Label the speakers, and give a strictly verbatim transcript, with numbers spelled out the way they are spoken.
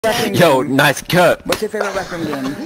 Speaker 1: Wrestling
Speaker 2: Yo,
Speaker 1: game?
Speaker 2: nice cut.
Speaker 1: What's your favorite wrestling game?